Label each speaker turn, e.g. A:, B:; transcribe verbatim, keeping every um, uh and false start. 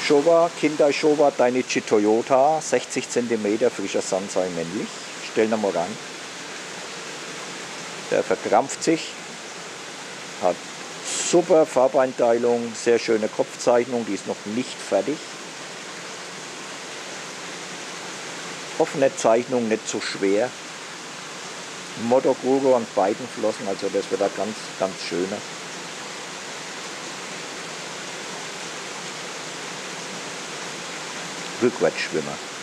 A: Showa, Kindai Showa Dainichi Toyota, sechzig Zentimeter, frischer Sansei männlich. Stellen wir mal rein. Der verkrampft sich, hat super Farbeinteilung, sehr schöne Kopfzeichnung, die ist noch nicht fertig. Offene Zeichnung, nicht so schwer. Motorgurke an beiden Flossen, also das wird da ganz, ganz schöner. Rückwärtsschwimmer.